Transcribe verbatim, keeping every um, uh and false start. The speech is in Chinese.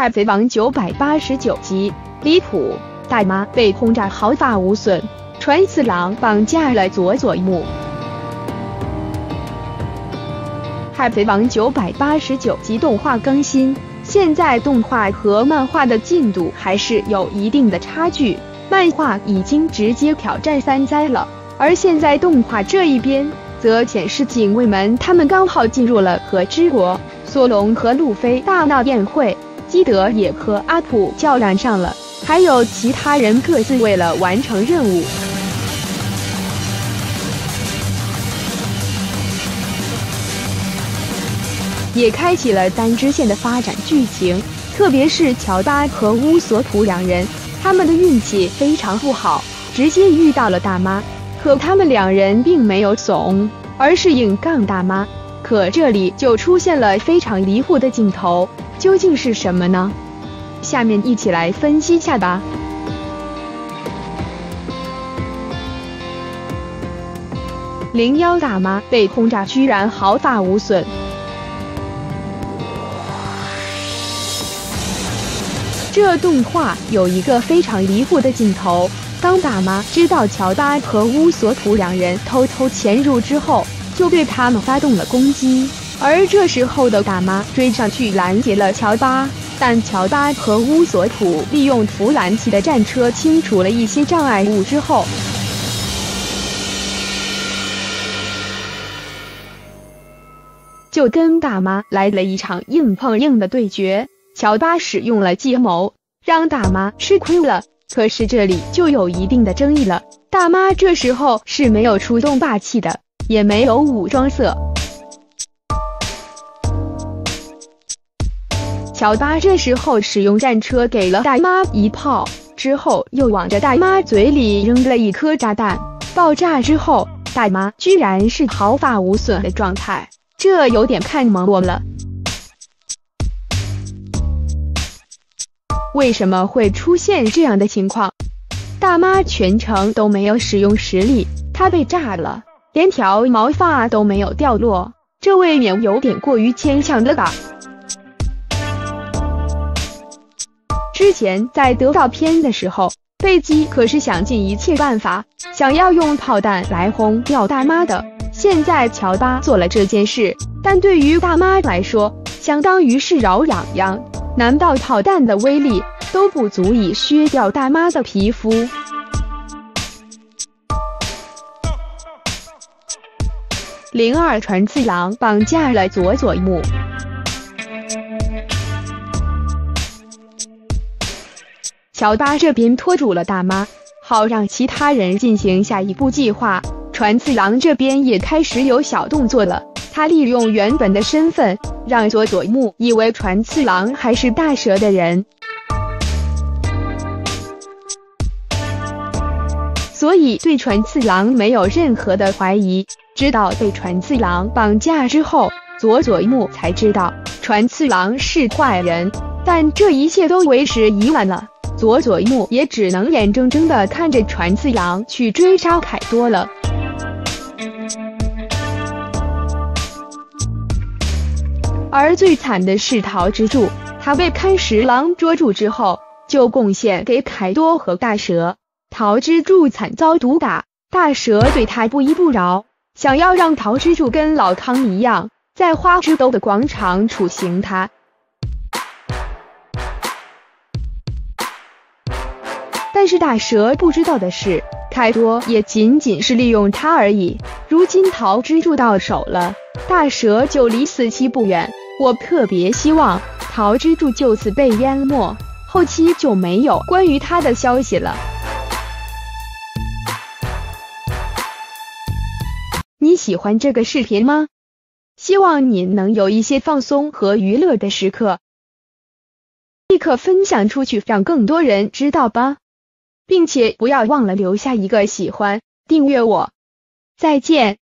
海贼王九百八十九集，离谱！大妈被轰炸毫发无损，传次郎绑架了佐佐木。海贼王九百八十九集动画更新，现在动画和漫画的进度还是有一定的差距，漫画已经直接挑战三灾了，而现在动画这一边则显示警卫们他们刚好进入了和之国，索隆和路飞大闹宴会，基德也和阿普较量上了，还有其他人各自为了完成任务。也开启了单支线的发展剧情，特别是乔巴和乌索普两人，他们的运气非常不好，直接遇到了大妈。可他们两人并没有怂，而是硬杠大妈。可这里就出现了非常离谱的镜头，究竟是什么呢？下面一起来分析下吧。零幺大妈被轰炸居然毫发无损。这动画有一个非常离谱的镜头，当大妈知道乔巴和乌索普两人偷偷潜入之后，就对他们发动了攻击，而这时候的大妈追上去拦截了乔巴，但乔巴和乌索普利用弗兰奇的战车清除了一些障碍物之后，就跟大妈来了一场硬碰硬的对决。乔巴使用了计谋，让大妈吃亏了。可是这里就有一定的争议了，大妈这时候是没有出动霸气的，也没有武装色。乔巴这时候使用战车给了大妈一炮，之后又往着大妈嘴里扔了一颗炸弹，爆炸之后，大妈居然是毫发无损的状态，这有点看懵我了。为什么会出现这样的情况？大妈全程都没有使用实力，她被炸了，连条毛发都没有掉落，这未免有点过于牵强了吧？之前在德岛篇的时候，贝基可是想尽一切办法，想要用炮弹来轰掉大妈的。现在乔巴做了这件事，但对于大妈来说，相当于是挠痒痒。难道炮弹的威力都不足以削掉大妈的皮肤？零二传次郎绑架了佐佐木。乔巴这边拖住了大妈，好让其他人进行下一步计划。传次郎这边也开始有小动作了，他利用原本的身份，让佐佐木以为传次郎还是大蛇的人，所以对传次郎没有任何的怀疑。直到被传次郎绑架之后，佐佐木才知道传次郎是坏人，但这一切都为时已晚了。佐佐木也只能眼睁睁地看着传次郎去追杀凯多了。而最惨的是桃之助，他被勘十郎捉住之后，就贡献给凯多和大蛇。桃之助惨遭毒打，大蛇对他不依不饶，想要让桃之助跟老康一样，在花之兜的广场处刑他。但是大蛇不知道的是，凯多也仅仅是利用他而已。如今桃之助到手了，大蛇就离死期不远。我特别希望桃之助就此被淹没，后期就没有关于他的消息了。你喜欢这个视频吗？希望你能有一些放松和娱乐的时刻，立刻分享出去，让更多人知道吧，并且不要忘了留下一个喜欢，订阅我。再见。